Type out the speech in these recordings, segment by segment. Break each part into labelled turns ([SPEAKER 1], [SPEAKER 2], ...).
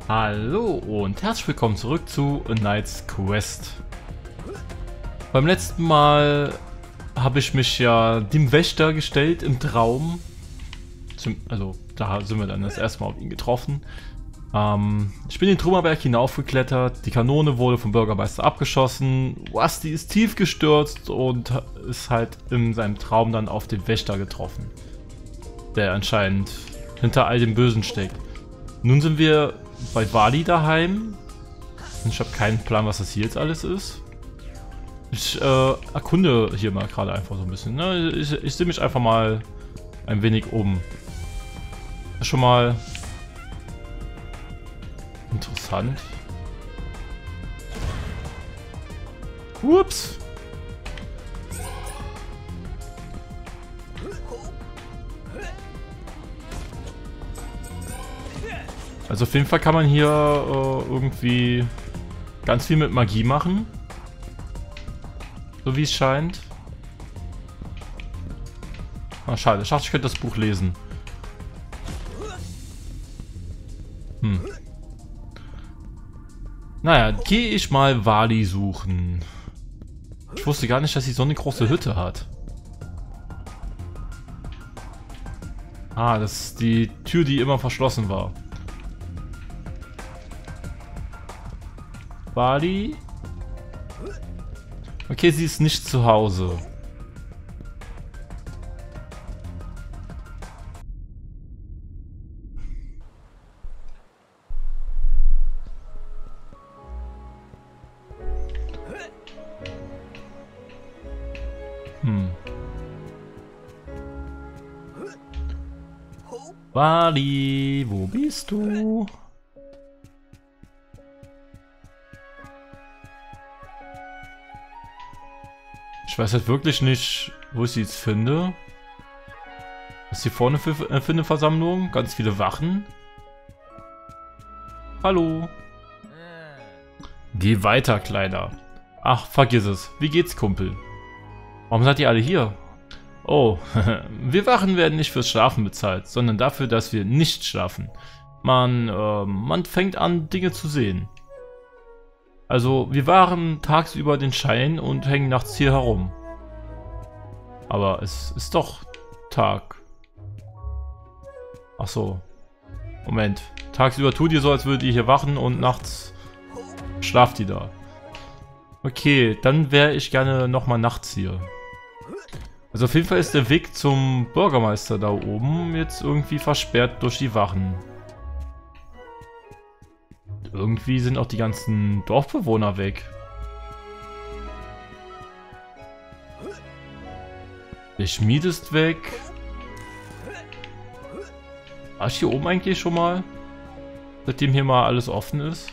[SPEAKER 1] Hallo und herzlich willkommen zurück zu A Knight's Quest. Beim letzten Mal habe ich mich ja dem Wächter gestellt im Traum. Also da sind wir dann das erste Mal auf ihn getroffen. Ich bin den Trümmerberg hinaufgeklettert, die Kanone wurde vom Bürgermeister abgeschossen, Rusty ist tief gestürzt und ist halt in seinem Traum dann auf den Wächter getroffen, der anscheinend hinter all dem Bösen steckt. Nun sind wir bei Wali daheim. Ich habe keinen Plan, was das hier jetzt alles ist. Ich erkunde hier mal gerade einfach so ein bisschen. Ne? Ich sehe mich einfach mal ein wenig um. Schon mal interessant. Ups. Also auf jeden Fall kann man hier irgendwie ganz viel mit Magie machen. So wie es scheint. Ah, schade. Ich dachte, ich könnte das Buch lesen. Naja, gehe ich mal Wali suchen. Ich wusste gar nicht, dass sie so eine große Hütte hat. Ah, das ist die Tür, die immer verschlossen war. Wali? Okay, sie ist nicht zu Hause. Wali, wo bist du? Ich weiß halt wirklich nicht, wo ich sie jetzt finde. Was ist hier vorne für eine Versammlung? Ganz viele Wachen. Hallo. Geh weiter, Kleiner. Ach, vergiss es. Wie geht's, Kumpel? Warum seid ihr alle hier? Oh, wir Wachen werden nicht fürs Schlafen bezahlt, sondern dafür, dass wir nicht schlafen. Man fängt an, Dinge zu sehen. Also, wir wahren tagsüber den Schein und hängen nachts hier herum. Aber es ist doch Tag. Ach so. Moment. Tagsüber tut ihr so, als würdet ihr hier wachen und nachts schlaft ihr da. Okay, dann wäre ich gerne nochmal nachts hier. Also auf jeden Fall ist der Weg zum Bürgermeister da oben jetzt irgendwie versperrt durch die Wachen. Irgendwie sind auch die ganzen Dorfbewohner weg. Der Schmied ist weg. War ich hier oben eigentlich schon mal? Seitdem hier mal alles offen ist?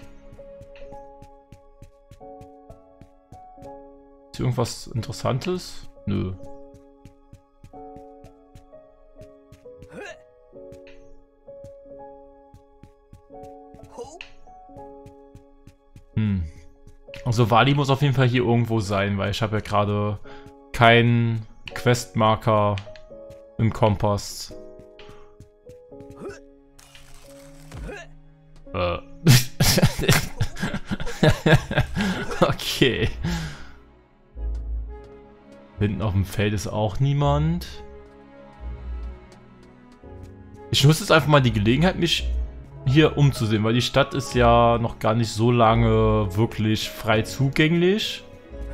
[SPEAKER 1] Ist hier irgendwas Interessantes? Nö. Also Wali muss auf jeden Fall hier irgendwo sein, weil ich habe ja gerade keinen Questmarker im Kompass. Okay. Hinten auf dem Feld ist auch niemand. Ich nutze jetzt einfach mal die Gelegenheit, mich hier umzusehen, weil die Stadt ist ja noch gar nicht so lange wirklich frei zugänglich.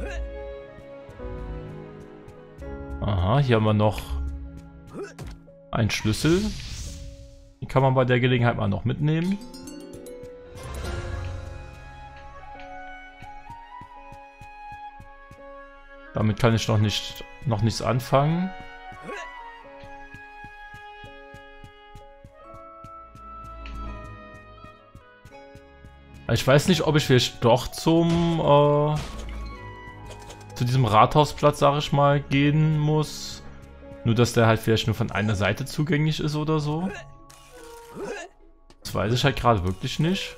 [SPEAKER 1] Aha, hier haben wir noch einen Schlüssel. Den kann man bei der Gelegenheit mal noch mitnehmen. Damit kann ich noch nichts anfangen. Ich weiß nicht, ob ich vielleicht doch zu diesem Rathausplatz, sag ich mal, gehen muss. Nur, dass der halt vielleicht nur von einer Seite zugänglich ist oder so. Das weiß ich halt gerade wirklich nicht.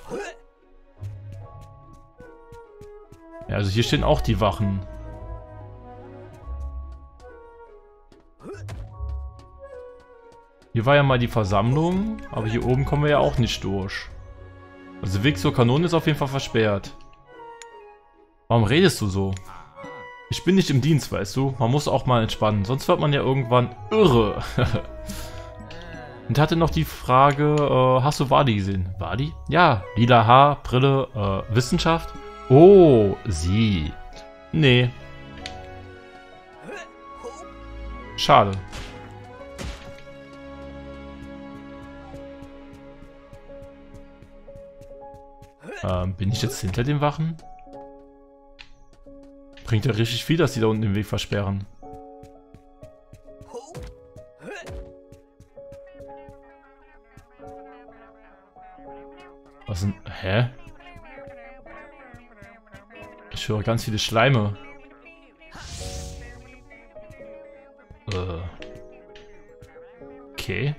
[SPEAKER 1] Ja, also hier stehen auch die Wachen. Hier war ja mal die Versammlung, aber hier oben kommen wir ja auch nicht durch. Also der Weg zur Kanone ist auf jeden Fall versperrt. Warum redest du so? Ich bin nicht im Dienst, weißt du? Man muss auch mal entspannen, sonst wird man ja irgendwann irre. Und hatte noch die Frage, hast du Wadi gesehen? Wadi? Ja, lila Haar, Brille, Wissenschaft? Oh, sie. Nee. Schade. Bin ich jetzt hinter den Wachen? Bringt ja richtig viel, dass die da unten den Weg versperren. Was denn? Hä? Ich höre ganz viele Schleime. Okay.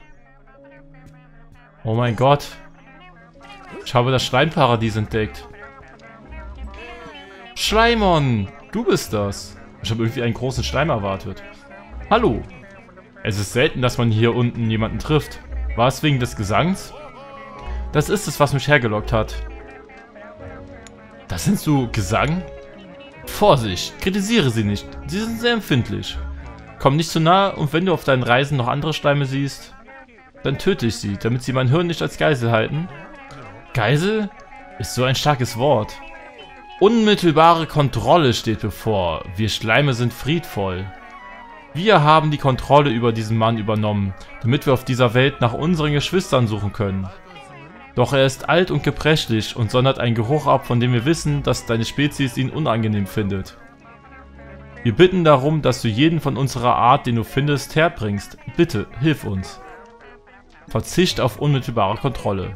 [SPEAKER 1] Oh mein Gott. Ich habe das Schleimparadies entdeckt. Schleimon, du bist das. Ich habe irgendwie einen großen Schleim erwartet. Hallo. Es ist selten, dass man hier unten jemanden trifft. War es wegen des Gesangs? Das ist es, was mich hergelockt hat. Das nennst du Gesang? Vorsicht, kritisiere sie nicht. Sie sind sehr empfindlich. Komm nicht zu nah und wenn du auf deinen Reisen noch andere Schleime siehst, dann töte ich sie, damit sie mein Hirn nicht als Geisel halten. Geisel? Ist so ein starkes Wort. Unmittelbare Kontrolle steht bevor. Wir Schleime sind friedvoll. Wir haben die Kontrolle über diesen Mann übernommen, damit wir auf dieser Welt nach unseren Geschwistern suchen können. Doch er ist alt und gebrechlich und sondert einen Geruch ab, von dem wir wissen, dass deine Spezies ihn unangenehm findet. Wir bitten darum, dass du jeden von unserer Art, den du findest, herbringst. Bitte, hilf uns. Verzicht auf unmittelbare Kontrolle.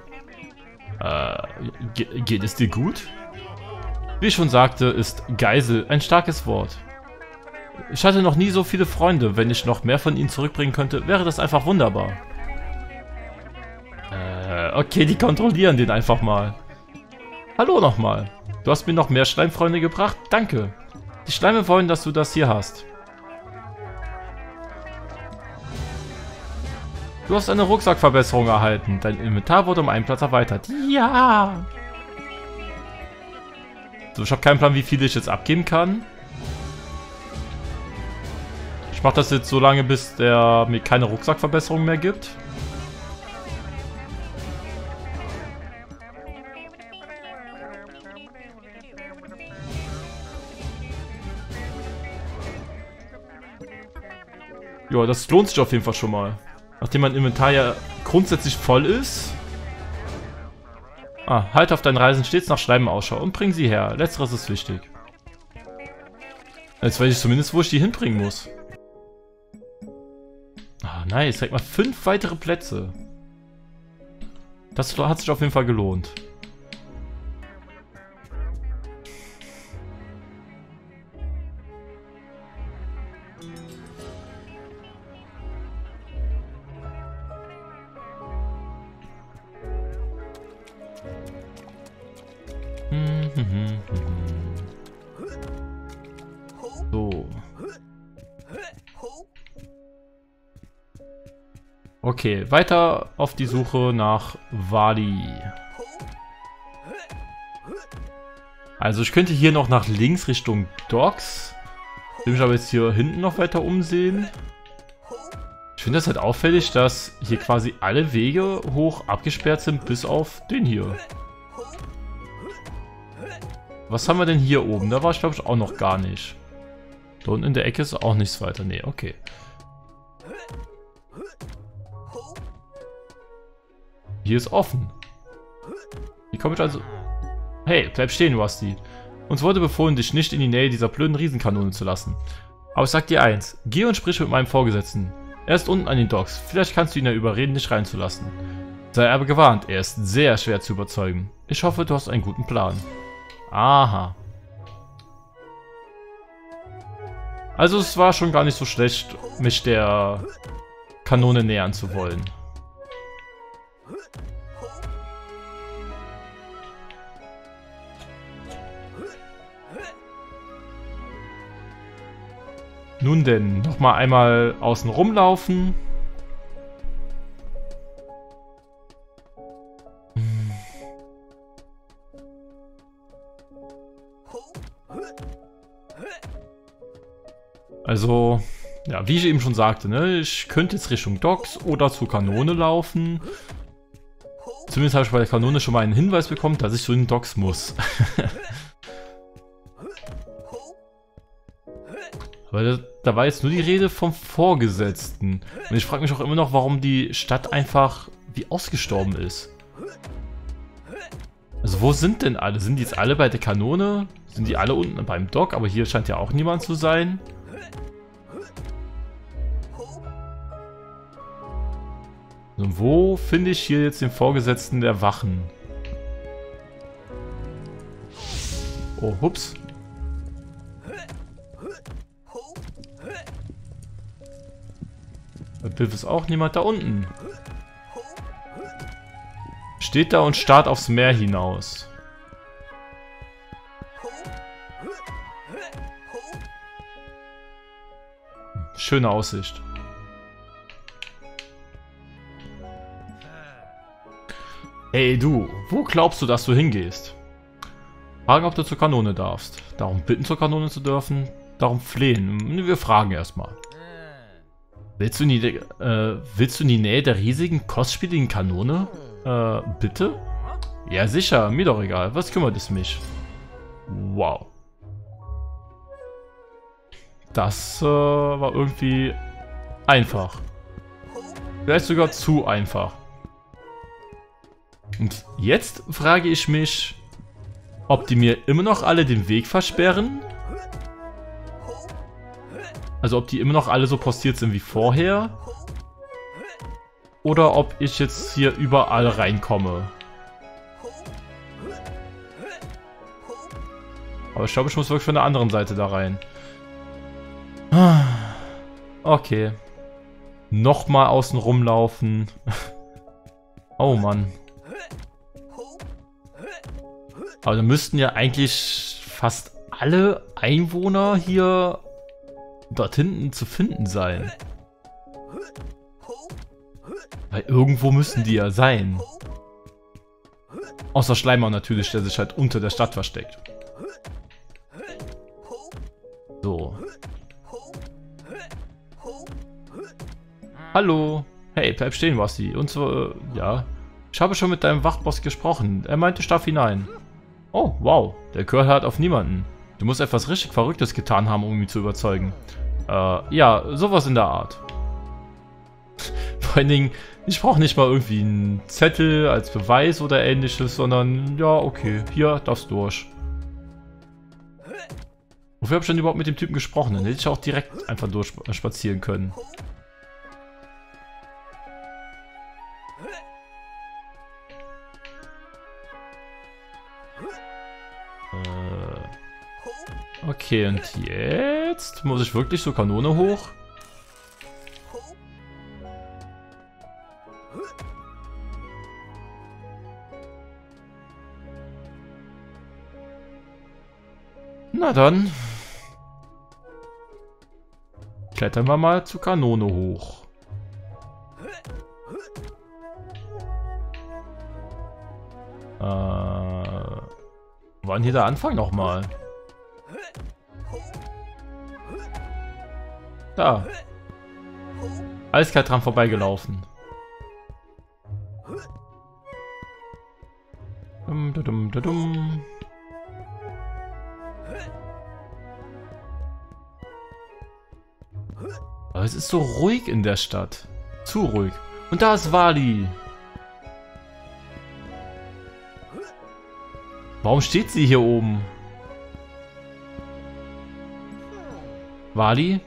[SPEAKER 1] Geht es dir gut? Wie ich schon sagte, ist Geisel ein starkes Wort. Ich hatte noch nie so viele Freunde. Wenn ich noch mehr von ihnen zurückbringen könnte, wäre das einfach wunderbar. Okay, die kontrollieren den einfach mal. Hallo nochmal. Du hast mir noch mehr Schleimfreunde gebracht. Danke. Die Schleime wollen, dass du das hier hast. Du hast eine Rucksackverbesserung erhalten. Dein Inventar wurde um einen Platz erweitert. Ja. So, ich habe keinen Plan, wie viel ich jetzt abgeben kann. Ich mache das jetzt so lange, bis der mir keine Rucksackverbesserung mehr gibt. Ja, das lohnt sich auf jeden Fall schon mal. Nachdem mein Inventar ja grundsätzlich voll ist. Halte auf deinen Reisen stets nach Schleimen Ausschau und bring sie her. Letzteres ist wichtig. Jetzt weiß ich zumindest, wo ich die hinbringen muss. Nice. Direkt mal 5 weitere Plätze. Das hat sich auf jeden Fall gelohnt. So. Okay, weiter auf die Suche nach Wadi. Also ich könnte hier noch nach links Richtung Docks. Ich will mich aber jetzt hier hinten noch weiter umsehen. Ich finde das halt auffällig, dass hier quasi alle Wege hoch abgesperrt sind, bis auf den hier. Was haben wir denn hier oben? Da war ich, glaube ich, auch noch gar nicht. Da unten in der Ecke ist auch nichts weiter. Nee, okay. Hier ist offen. Wie komme ich also... Hey, bleib stehen, Rusty. Uns wurde befohlen, dich nicht in die Nähe dieser blöden Riesenkanone zu lassen. Aber ich sag dir eins. Geh und sprich mit meinem Vorgesetzten. Er ist unten an den Docks. Vielleicht kannst du ihn ja überreden, dich reinzulassen. Sei aber gewarnt, er ist sehr schwer zu überzeugen. Ich hoffe, du hast einen guten Plan. Aha. Also es war schon gar nicht so schlecht, mich der Kanone nähern zu wollen. Nun denn, nochmal einmal außen rumlaufen. Also, ja, wie ich eben schon sagte, ne, ich könnte jetzt Richtung Docks oder zur Kanone laufen. Zumindest habe ich bei der Kanone schon mal einen Hinweis bekommen, dass ich zu den Docks muss. Aber da war jetzt nur die Rede vom Vorgesetzten. Und ich frage mich auch immer noch, warum die Stadt einfach wie ausgestorben ist. Also wo sind denn alle? Sind die jetzt alle bei der Kanone? Sind die alle unten beim Dock? Aber hier scheint ja auch niemand zu sein. Und wo finde ich hier jetzt den Vorgesetzten der Wachen? Oh, hups. Bei Biff ist auch niemand da unten. Steht da und starrt aufs Meer hinaus. Schöne Aussicht. Hey du, wo glaubst du, dass du hingehst? Fragen, ob du zur Kanone darfst. Darum bitten, zur Kanone zu dürfen. Darum flehen. Wir fragen erstmal. Willst du in die Nähe der riesigen, kostspieligen Kanone? Bitte? Ja sicher, mir doch egal. Was kümmert es mich? Wow. Das war irgendwie einfach. Vielleicht sogar zu einfach. Und jetzt frage ich mich, ob die mir immer noch alle den Weg versperren. Also ob die immer noch alle so postiert sind wie vorher. Oder ob ich jetzt hier überall reinkomme. Aber ich glaube, ich muss wirklich von der anderen Seite da rein. Okay. Nochmal außen rumlaufen. Oh Mann. Aber da müssten ja eigentlich fast alle Einwohner hier dort hinten zu finden sein. Weil irgendwo müssen die ja sein. Außer Schleimer natürlich, der sich halt unter der Stadt versteckt. So. Hallo. Hey, bleib stehen, Basti. Und so, ja. Ich habe schon mit deinem Wachboss gesprochen. Er meinte, ich darf hinein. Oh, wow. Der Kerl hört auf niemanden. Du musst etwas richtig Verrücktes getan haben, um ihn zu überzeugen. Ja, sowas in der Art. Vor allen Dingen, ich brauche nicht mal irgendwie einen Zettel als Beweis oder ähnliches, sondern, ja, okay, hier, darfst durch. Wofür habe ich denn überhaupt mit dem Typen gesprochen? Dann hätte ich auch direkt einfach durchspazieren können. Okay, und jetzt muss ich wirklich so Kanone hoch? Na dann. Klettern wir mal zur Kanone hoch. Wann hier der Anfang nochmal? Da. Eiskalt dran vorbeigelaufen. Aber es ist so ruhig in der Stadt. Zu ruhig. Und da ist Wally. Warum steht sie hier oben? Wally?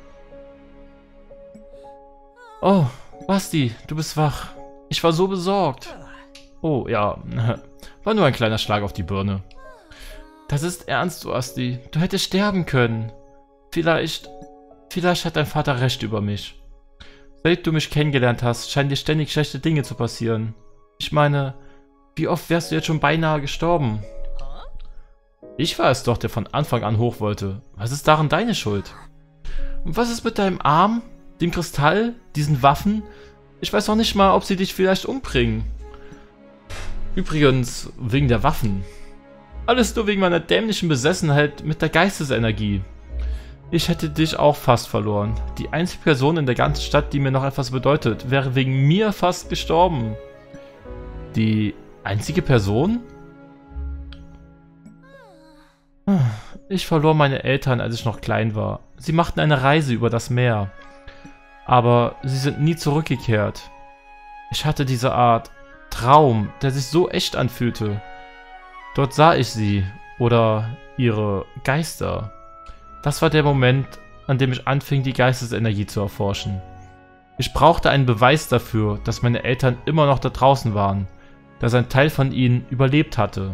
[SPEAKER 1] Oh, Basti, du bist wach. Ich war so besorgt. Oh, ja. War nur ein kleiner Schlag auf die Birne. Das ist ernst, Basti. Du hättest sterben können. Vielleicht hat dein Vater recht über mich. Seit du mich kennengelernt hast, scheinen dir ständig schlechte Dinge zu passieren. Ich meine, wie oft wärst du jetzt schon beinahe gestorben? Ich war es doch, der von Anfang an hoch wollte. Was ist daran deine Schuld? Und was ist mit deinem Arm, dem Kristall, diesen Waffen? Ich weiß auch nicht mal, ob sie dich vielleicht umbringen. Übrigens, wegen der Waffen. Alles nur wegen meiner dämlichen Besessenheit mit der Geistesenergie. Ich hätte dich auch fast verloren. Die einzige Person in der ganzen Stadt, die mir noch etwas bedeutet, wäre wegen mir fast gestorben. Die einzige Person? Ich verlor meine Eltern, als ich noch klein war. Sie machten eine Reise über das Meer. Aber sie sind nie zurückgekehrt. Ich hatte diese Art Traum, der sich so echt anfühlte. Dort sah ich sie oder ihre Geister. Das war der Moment, an dem ich anfing, die Geistesenergie zu erforschen. Ich brauchte einen Beweis dafür, dass meine Eltern immer noch da draußen waren, dass ein Teil von ihnen überlebt hatte.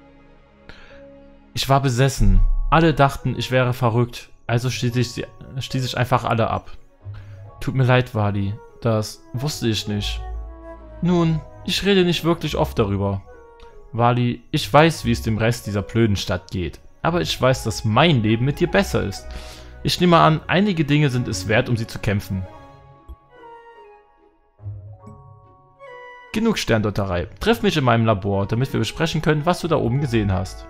[SPEAKER 1] Ich war besessen. Alle dachten, ich wäre verrückt, also stieß ich einfach alle ab. Tut mir leid, Wali, das wusste ich nicht. Nun, ich rede nicht wirklich oft darüber. Wali, ich weiß, wie es dem Rest dieser blöden Stadt geht, aber ich weiß, dass mein Leben mit dir besser ist. Ich nehme an, einige Dinge sind es wert, um sie zu kämpfen. Genug Sterndeuterei. Triff mich in meinem Labor, damit wir besprechen können, was du da oben gesehen hast.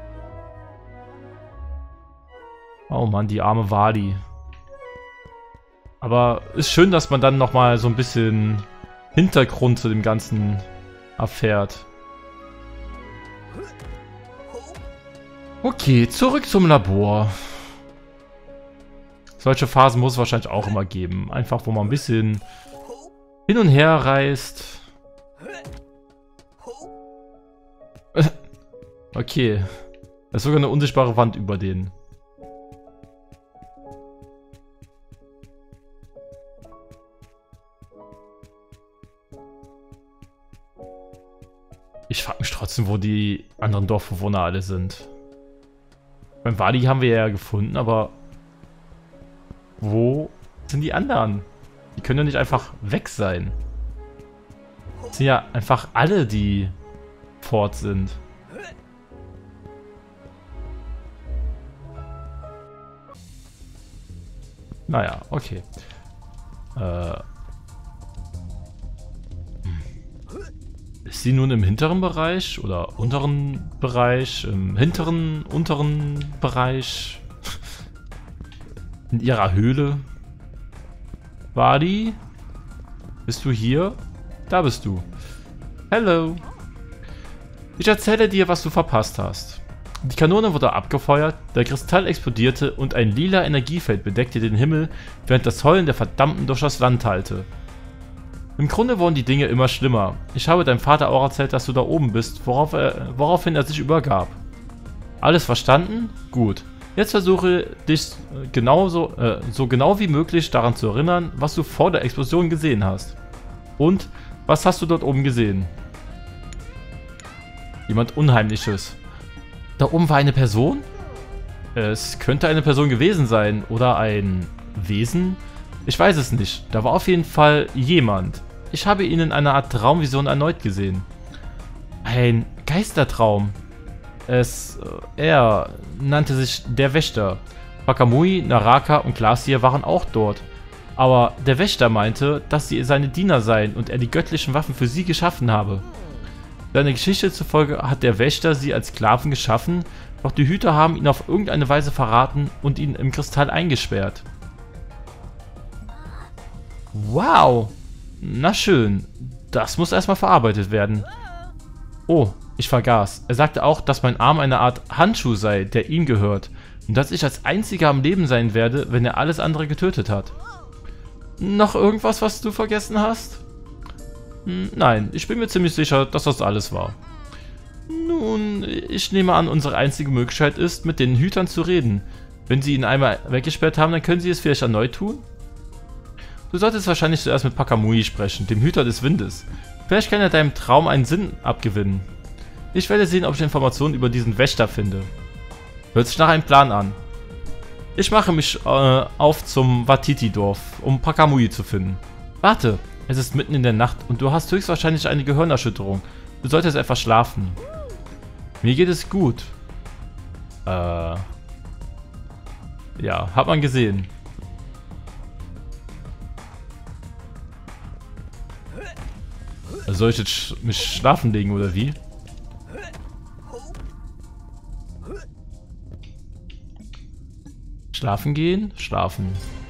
[SPEAKER 1] Oh Mann, die arme Wali. Aber ist schön, dass man dann nochmal so ein bisschen Hintergrund zu dem Ganzen erfährt. Okay, zurück zum Labor. Solche Phasen muss es wahrscheinlich auch immer geben. Einfach, wo man ein bisschen hin und her reist. Okay. Da ist sogar eine unsichtbare Wand über den. Ich frage mich trotzdem, wo die anderen Dorfbewohner alle sind. Beim Wali haben wir ja gefunden, aber wo sind die anderen? Die können ja nicht einfach weg sein. Das sind ja einfach alle, die fort sind. Naja, okay. Ist sie nun im hinteren Bereich oder unteren Bereich? Im hinteren, unteren Bereich? In ihrer Höhle? Wadi? Bist du hier? Da bist du. Hello. Ich erzähle dir, was du verpasst hast. Die Kanone wurde abgefeuert, der Kristall explodierte und ein lila Energiefeld bedeckte den Himmel, während das Heulen der Verdammten durch das Land hallte. Im Grunde wurden die Dinge immer schlimmer. Ich habe deinem Vater auch erzählt, dass du da oben bist, woraufhin er sich übergab. Alles verstanden? Gut. Jetzt versuche dich so genau wie möglich daran zu erinnern, was du vor der Explosion gesehen hast. Und, was hast du dort oben gesehen? Jemand Unheimliches. Da oben war eine Person? Es könnte eine Person gewesen sein. Oder ein Wesen? Ich weiß es nicht. Da war auf jeden Fall jemand. Ich habe ihn in einer Art Traumvision erneut gesehen. Ein Geistertraum. Er nannte sich der Wächter. Bakamui, Naraka und Glacier waren auch dort. Aber der Wächter meinte, dass sie seine Diener seien und er die göttlichen Waffen für sie geschaffen habe. Seiner Geschichte zufolge hat der Wächter sie als Sklaven geschaffen, doch die Hüter haben ihn auf irgendeine Weise verraten und ihn im Kristall eingesperrt. Wow! Na schön, das muss erstmal verarbeitet werden. Oh, ich vergaß. Er sagte auch, dass mein Arm eine Art Handschuh sei, der ihm gehört. Und dass ich als einziger am Leben sein werde, wenn er alles andere getötet hat. Noch irgendwas, was du vergessen hast? Nein, ich bin mir ziemlich sicher, dass das alles war. Nun, ich nehme an, unsere einzige Möglichkeit ist, mit den Hütern zu reden. Wenn sie ihn einmal weggesperrt haben, dann können sie es vielleicht erneut tun? Du solltest wahrscheinlich zuerst mit Pakamui sprechen, dem Hüter des Windes. Vielleicht kann er deinem Traum einen Sinn abgewinnen. Ich werde sehen, ob ich Informationen über diesen Wächter finde. Hört sich nach einem Plan an. Ich mache mich auf zum Watiti-Dorf, um Pakamui zu finden. Warte, es ist mitten in der Nacht und du hast höchstwahrscheinlich eine Gehirnerschütterung. Du solltest etwas schlafen. Mir geht es gut. Ja, hat man gesehen. Soll ich jetzt mich schlafen legen oder wie? Schlafen gehen? Schlafen.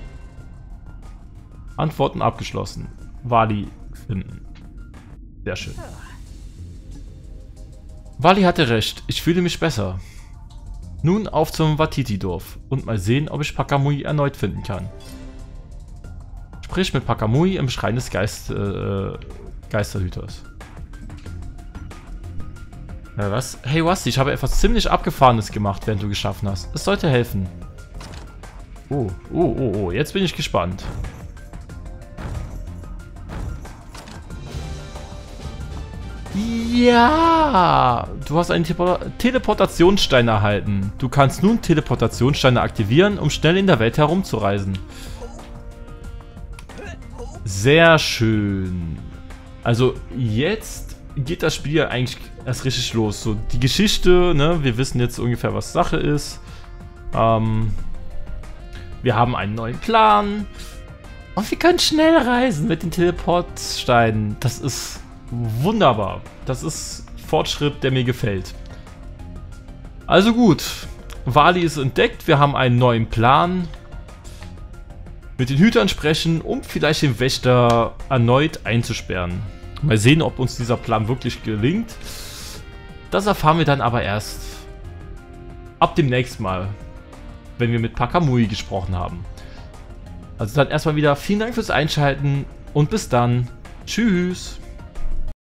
[SPEAKER 1] Antworten abgeschlossen. Wally finden. Sehr schön. Wally hatte recht. Ich fühle mich besser. Nun auf zum Watiti-Dorf und mal sehen, ob ich Pakamui erneut finden kann. Sprich mit Pakamui im Schrein des Geisterhüters. Ja, was? Hey Wasti, ich habe etwas ziemlich Abgefahrenes gemacht, während du geschaffen hast. Es sollte helfen. Oh, jetzt bin ich gespannt. Ja, du hast einen Teleportationsstein erhalten. Du kannst nun Teleportationssteine aktivieren, um schnell in der Welt herumzureisen. Sehr schön. Also jetzt geht das Spiel ja eigentlich erst richtig los. So die Geschichte, ne? Wir wissen jetzt ungefähr, was Sache ist. Wir haben einen neuen Plan. Und wir können schnell reisen mit den Teleportsteinen. Das ist wunderbar. Das ist Fortschritt, der mir gefällt. Also gut. Wally ist entdeckt. Wir haben einen neuen Plan. Mit den Hütern sprechen, um vielleicht den Wächter erneut einzusperren. Mal sehen, ob uns dieser Plan wirklich gelingt. Das erfahren wir dann aber erst ab dem nächsten Mal, wenn wir mit Pakamui gesprochen haben. Also dann erstmal wieder vielen Dank fürs Einschalten und bis dann. Tschüss.